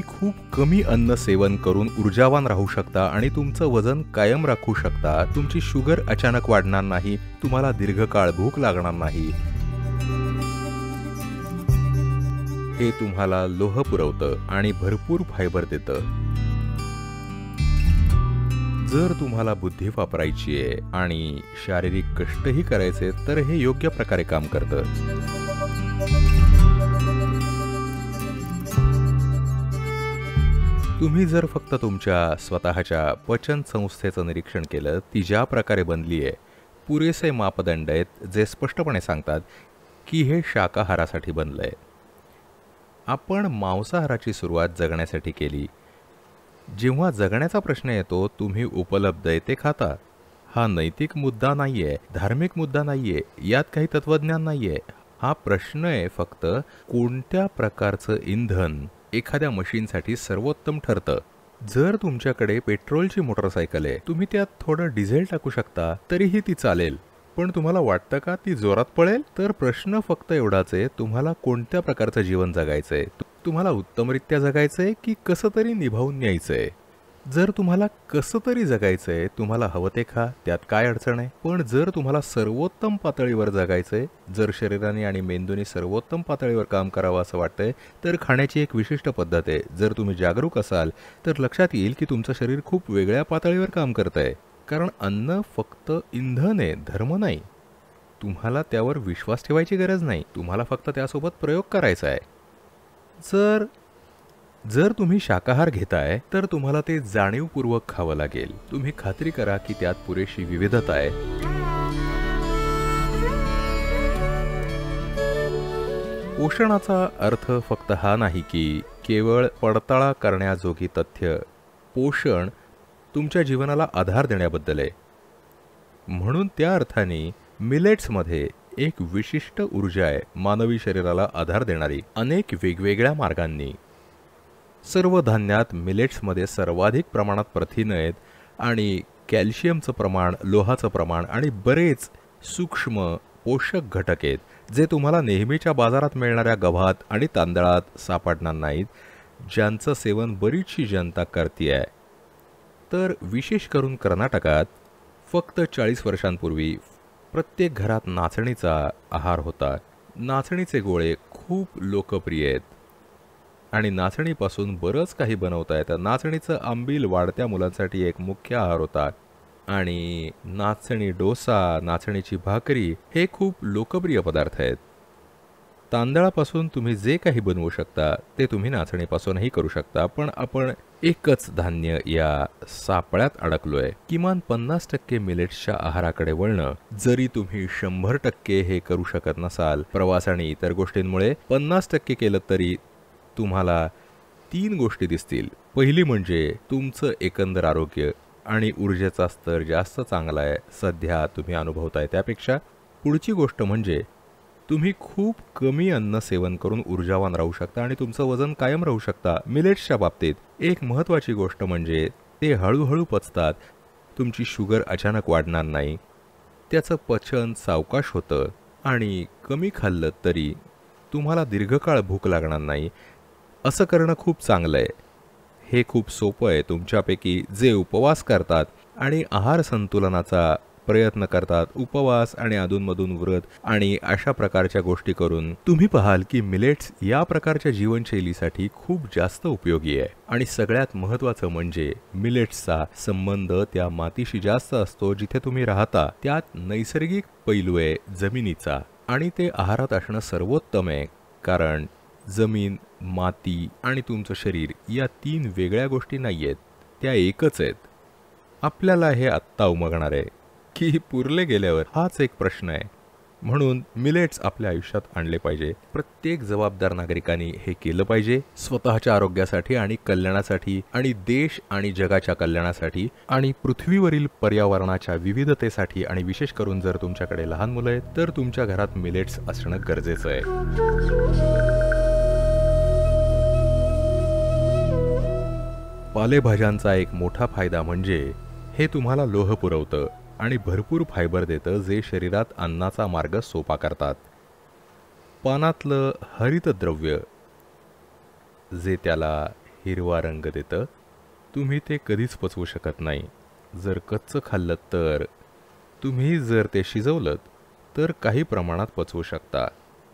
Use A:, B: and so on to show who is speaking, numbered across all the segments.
A: तुम्ही खूप कमी अन्न सेवन करून ऊर्जावान राहू शकता आणि तुमचं वजन कायम राखू शकता. तुमची शुगर अचानक वाढणार नाही, तुम्हाला दीर्घकाळ भूक लागणार नाही. हे तुम्हाला लोह पुरवतं आणि भरपूर फायबर देतं. जर तुम्हाला बुद्धी वापरायची आहे आणि शारीरिक कष्टही करायचे तर हे योग्य प्रकारे काम करतं. तुम्ही जर फक्त तुमच्या स्वतःच्या पचन संस्थेचं निरीक्षण केलं, ती ज्या प्रकारे बनली आहे, पुरेसे मापदंड आहेत जे स्पष्टपणे सांगतात की हे शाकाहारासाठी बनलंय. आपण मांसाहाराची सुरुवात जगण्यासाठी केली. जेव्हा जगण्याचा प्रश्न येतो, तुम्ही उपलब्ध आहे ते खाता. हा नैतिक मुद्दा नाहीये, धार्मिक मुद्दा नाहीये, यात काही तत्वज्ञान नाहीये. हा प्रश्न आहे फक्त कोणत्या प्रकारचं इंधन एखाद्या मशीनसाठी सर्वोत्तम ठरतं. जर तुमच्याकडे पेट्रोलची मोटरसायकल आहे, तुम्ही त्यात थोडं डिझेल टाकू शकता, तरीही ती चालेल. पण तुम्हाला वाटतं का ती जोरात पळेल? तर प्रश्न फक्त एवढाच आहे, तुम्हाला कोणत्या प्रकारचं जीवन जगायचंय? तुम्हाला उत्तमरित्या जगायचंय की कसं तरी निभावून न्यायचंय? जर तुम्हाला कसं तरी जगायचंय, तुम्हाला हवं ते खा, त्यात काय अडचण आहे. पण जर तुम्हाला सर्वोत्तम पातळीवर जगायचंय, जर शरीराने आणि मेंदूने सर्वोत्तम पातळीवर काम करावं असं वाटतंय, तर खाण्याची एक विशिष्ट पद्धत आहे. जर तुम्ही जागरूक असाल तर लक्षात येईल की तुमचं शरीर खूप वेगळ्या पातळीवर काम करतंय. कारण अन्न फक्त इंधन आहे, धर्म नाही. तुम्हाला त्यावर विश्वास ठेवायची गरज नाही, तुम्हाला फक्त त्यासोबत प्रयोग करायचा आहे. जर तुम्ही शाकाहार घेताय तर तुम्हाला ते जाणीवपूर्वक खावं लागेल. तुम्ही खात्री करा की त्यात पुरेशी विविधता आहे. पोषणाचा अर्थ फक्त हा नाही की केवळ पडताळा करण्याजोगी तथ्य. पोषण तुमच्या जीवनाला आधार देण्याबद्दल आहे. म्हणून त्या अर्थाने मिलेट्समध्ये एक विशिष्ट ऊर्जा आहे, मानवी शरीराला आधार देणारी, अनेक वेगवेगळ्या मार्गांनी. सर्व धान्यात मिलेट्समध्ये सर्वाधिक प्रमाणात प्रथिनं आहेत आणि कॅल्शियमचं प्रमाण, लोहाचं प्रमाण आणि बरेच सूक्ष्म पोषक घटक आहेत, जे तुम्हाला नेहमीच्या बाजारात मिळणाऱ्या गव्हात आणि तांदळात सापडणार नाहीत, ज्यांचं सेवन बरीचशी जनता करते. तर विशेष करून कर्नाटकात फक्त 40 वर्षांपूर्वी प्रत्येक घरात नाचणीचा आहार होता. नाचणीचे गोळे खूप लोकप्रिय आहेत आणि नाचणीपासून बरंच काही बनवता येतं. नाचणीचं आंबील वाढत्या मुलांसाठी एक मुख्य आहार होता आणि नाचणी डोसा, नाचणीची भाकरी हे खूप लोकप्रिय पदार्थ आहेत. तांदळापासून तुम्ही जे काही बनवू शकता ते तुम्ही नाचणीपासूनही करू शकता. पण आपण एकच धान्य या सापळ्यात अडकलोय. किमान 50% मिलेट्सच्या आहाराकडे वळणं. जरी तुम्ही 100% हे करू शकत नसाल, प्रवास आणि इतर गोष्टींमुळे 50% केलं तरी तुम्हाला 3 गोष्टी दिसतील. पहिली म्हणजे तुमचं एकंदर आरोग्य आणि ऊर्जेचा स्तर जास्त चांगला आहे सध्या तुम्ही अनुभवताय त्यापेक्षा. पुढची गोष्ट म्हणजे तुम्ही खूप कमी अन्न सेवन करून ऊर्जावान राहू शकता आणि तुमचं वजन कायम राहू शकता. मिलेट्सच्या बाबतीत एक महत्त्वाची गोष्ट म्हणजे ते हळूहळू पचतात. तुमची शुगर अचानक वाढणार नाही, त्याचं पचन सावकाश होतं आणि कमी खाल्लं तरी तुम्हाला दीर्घकाळ भूक लागणार नाही. असं करणं खूप चांगलं आहे. हे खूप सोपं आहे. तुमच्यापैकी जे उपवास करतात आणि आहार संतुलनाचा प्रयत्न करतात, उपवास आणि अधूनमधून व्रत आणि अशा प्रकारच्या गोष्टी करून तुम्ही पाहाल की मिलेट्स या प्रकारच्या जीवनशैलीसाठी खूप जास्त उपयोगी आहे. आणि सगळ्यात महत्त्वाचं म्हणजे मिलेट्सचा संबंध त्या मातीशी जास्त असतो जिथे तुम्ही राहता. त्यात नैसर्गिक पैलू आहे जमिनीचा आणि ते आहारात असणं सर्वोत्तम आहे. कारण जमीन, माती आणि तुमचं शरीर या 3 वेगळ्या गोष्टी नाही आहेत, त्या एकच आहेत. आपल्याला हे आत्ता उमगणार आहे की पुरले गेल्यावर, हाच एक प्रश्न आहे. म्हणून मिलेट्स आपल्या आयुष्यात आणले पाहिजे. प्रत्येक जबाबदार नागरिकांनी हे केलं पाहिजे, स्वतःच्या आरोग्यासाठी आणि कल्याणासाठी आणि देश आणि जगाच्या कल्याणासाठी आणि पृथ्वीवरील पर्यावरणाच्या विविधतेसाठी. आणि विशेष करून जर तुमच्याकडे लहान मुलं आहेत तर तुमच्या घरात मिलेट्स असणं गरजेचं आहे. पालेभाज्यांचा एक मोठा फायदा म्हणजे हे तुम्हाला लोह पुरवतं आणि भरपूर फायबर देतं, जे शरीरात अन्नाचा मार्ग सोपा करतात. पानातलं हरितद्रव्य, जे त्याला हिरवा रंग देतं, तुम्ही ते कधीच पचवू शकत नाही. जर कच्चं खाल्लं तर तुम्ही जर ते शिजवलं तर काही प्रमाणात पचवू शकता.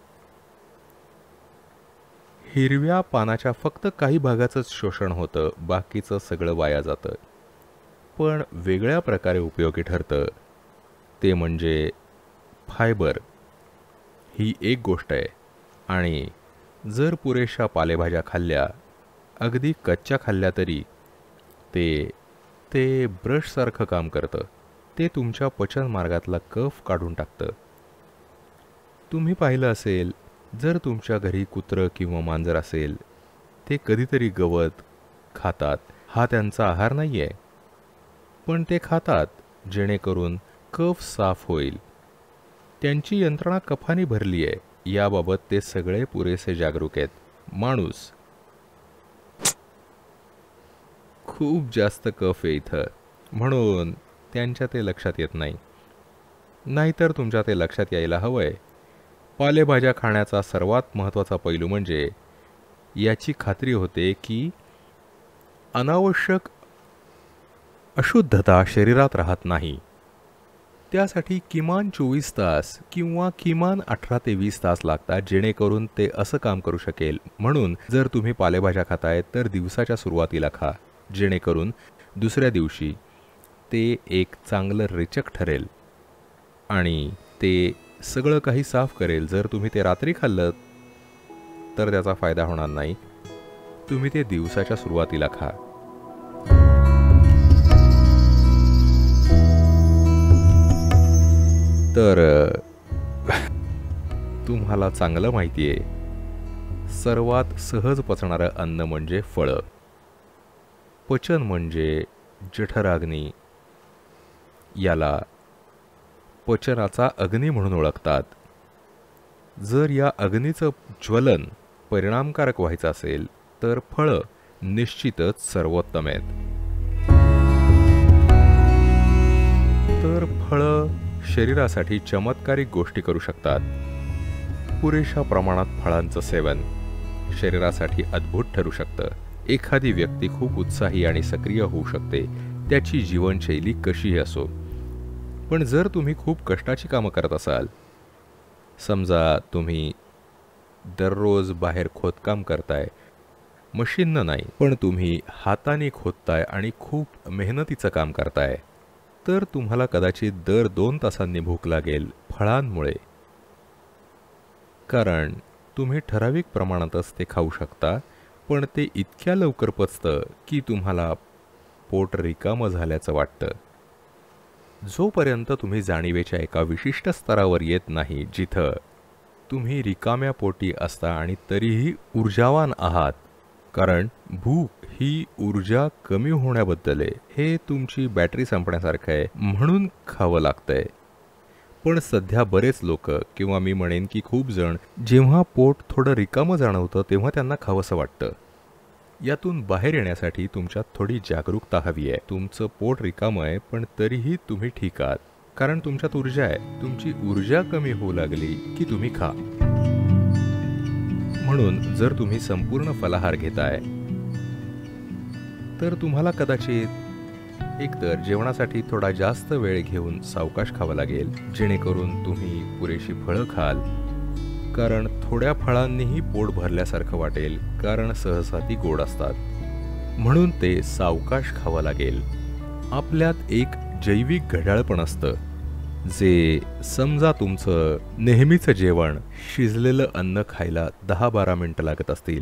A: हिरव्या पानाच्या फक्त काही भागाचंच शोषण होतं, बाकीचं सगळं वाया जातं. पण वेगळ्या प्रकारे उपयोगी ठरतं ते म्हणजे फायबर ही एक गोष्ट आहे. आणि जर पुरेशा पालेभाज्या खाल्ल्या, अगदी कच्च्या खाल्ल्या तरी ते ते ब्रशसारखं काम करतं. ते तुमच्या पचन मार्गातला कफ काढून टाकतं. तुम्ही पाहिलं असेल, जर तुमच्या घरी कुत्रं किंवा मांजर असेल, ते कधीतरी गवत खातात. हा त्यांचा आहार नाही आहे, पण ते खातात जेणेकरून कफ साफ होईल. त्यांची यंत्रणा कफाने भरली आहे, याबाबत ते सगळे पुरेसे जागरूक आहेत. माणूस खूप जास्त कफ आहे इथं, म्हणून त्यांच्या ते लक्षात येत नाही. नाहीतर तुमच्या ते लक्षात यायला हवंय. पालेभाज्या खाण्याचा सर्वात महत्त्वाचा पैलू म्हणजे याची खात्री होते की अनावश्यक अशुद्धता शरीरात राहत नाही. त्यासाठी किमान 24 तास किंवा किमान 18 ते 20 तास लागतात, जेणेकरून ते असं काम करू शकेल. म्हणून जर तुम्ही पालेभाज्या खाताय तर दिवसाच्या सुरुवातीला खा, जेणेकरून दुसऱ्या दिवशी ते एक चांगलं रेचक ठरेल आणि ते सगळं काही साफ करेल. जर तुम्ही ते रात्री खाल्लं तर त्याचा फायदा होणार नाही. तुम्ही ते दिवसाच्या सुरुवातीला खा. तर तुम्हाला चांगलं माहिती आहे, सर्वात सहज पचणारं अन्न म्हणजे फळं. पचन म्हणजे जठराग्नी, याला पचनाचा अग्नी म्हणून ओळखतात. जर या अग्नीचं ज्वलन परिणामकारक व्हायचं असेल तर फळं निश्चितच सर्वोत्तम आहेत. तर फळं शरीरासाठी चमत्कारिक गोष्टी करू शकतात. पुरेशा प्रमाणात फळांचं सेवन शरीरासाठी अद्भुत ठरू शकतं. एखादी व्यक्ती खूप उत्साही आणि सक्रिय होऊ शकते, त्याची जीवनशैली कशीही असो. पण जर तुम्ही खूप कष्टाची कामं करत असाल, समजा तुम्ही दररोज बाहेर खोदकाम करताय, मशीननं नाही पण तुम्ही हाताने खोदताय आणि खूप मेहनतीचं काम करताय, तर तुम्हाला कदाचित दर 2 तासांनी भूक लागेल फळांमुळे. कारण तुम्ही ठराविक प्रमाणातच ते खाऊ शकता, पण ते इतक्या लवकर पचतं की तुम्हाला पोट रिकामं झाल्याचं वाटतं. जोपर्यंत तुम्ही जाणीवेच्या एका विशिष्ट स्तरावर येत नाही जिथं तुम्ही रिकाम्या पोटी असता आणि तरीही ऊर्जावान आहात, कारण भूक ही ऊर्जा कमी होण्याबद्दल आहे. हे तुमची बॅटरी संपण्यासारखं आहे, म्हणून खावं लागतंय. पण सध्या बरेच लोक किंवा मी म्हणेन की खूप जण जेव्हा पोट थोडं रिकामं जाणवतं तेव्हा त्यांना खावंसं वाटतं. यातून बाहेर येण्यासाठी तुमच्यात थोडी जागरूकता हवी आहे. तुमचं पोट रिकामं आहे पण तरीही तुम्ही ठीक आहात, कारण तुमच्यात ऊर्जा आहे. तुमची ऊर्जा कमी होऊ लागली की तुम्ही खा. म्हणून जर तुम्ही संपूर्ण फलाहार घेताय तर तुम्हाला कदाचित एकतर जेवणासाठी थोडा जास्त वेळ घेऊन सावकाश खावं लागेल, जेणेकरून तुम्ही पुरेशी फळं खाल. कारण थोड्या फळांनीही पोट भरल्यासारखं वाटेल, कारण सहसा ती गोड असतात, म्हणून ते सावकाश खावं लागेल. आपल्यात एक जैविक घड्याळ पण असतं, जे समजा तुमचं नेहमीचं जेवण शिजलेलं अन्न खायला 10-12 मिनिटं लागत असतील,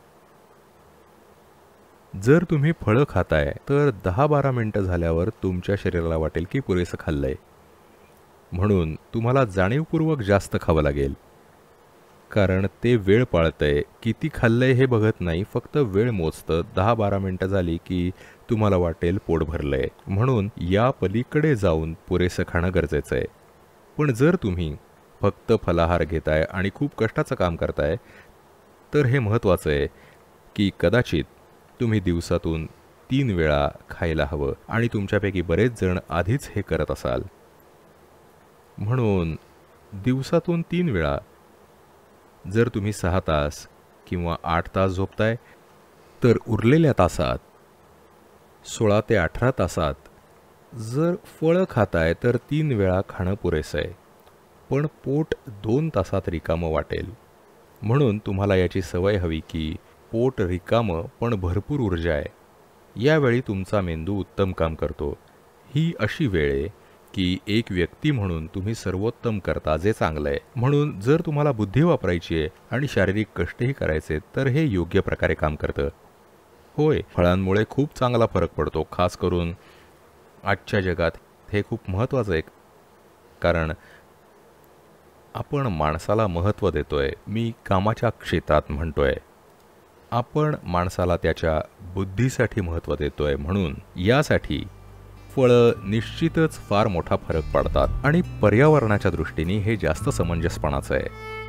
A: जर तुम्ही फळं खाताय तर 10-12 मिनिटं झाल्यावर तुमच्या शरीराला वाटेल की पुरेसं खाल्लंय. म्हणून तुम्हाला जाणीवपूर्वक जास्त खावं लागेल, कारण ते वेळ पाळतंय. किती खाल्लंय हे बघत नाही, फक्त वेळ मोजतं. 10-12 मिनिटं झाली की तुम्हाला वाटेल पोट भरलंय, म्हणून या पलीकडे जाऊन पुरेसं खाणं गरजेचं आहे. पण जर तुम्ही फक्त फलाहार घेताय आणि खूप कष्टाचं काम करताय, तर हे महत्त्वाचं आहे की कदाचित तुम्ही दिवसातून 3 वेळा खायला हवं, आणि तुमच्यापैकी बरेच जण आधीच हे करत असाल. म्हणून दिवसातून 3 वेळा, जर तुम्ही 6 तास किंवा 8 तास झोपताय तर उरलेल्या तासात 16 ते 18 तासात जर फळं खाताय तर 3 वेळा खाणं पुरेसं आहे. पण पोट 2 तासात रिकामं वाटेल. म्हणून तुम्हाला याची सवय हवी की पोट रिकामं पण भरपूर ऊर्जा आहे. यावेळी तुमचा मेंदू उत्तम काम करतो. ही अशी वेळ आहे की एक व्यक्ती म्हणून तुम्ही सर्वोत्तम करता जे चांगलं आहे. म्हणून जर तुम्हाला बुद्धी वापरायची आहे आणि शारीरिक कष्टही करायचे तर हे योग्य प्रकारे काम करतं. होय, फळांमुळे खूप चांगला फरक पडतो. खास करून आजच्या जगात हे खूप महत्त्वाचं आहे. कारण आपण माणसाला महत्त्व देतोय. मी कामाच्या क्षेत्रात म्हणतोय. आपण माणसाला त्याच्या बुद्धीसाठी महत्त्व देतोय. म्हणून यासाठी फळं निश्चितच फार मोठा फरक पाडतात आणि पर्यावरणाच्या दृष्टीने हे जास्त समंजसपणाचं आहे.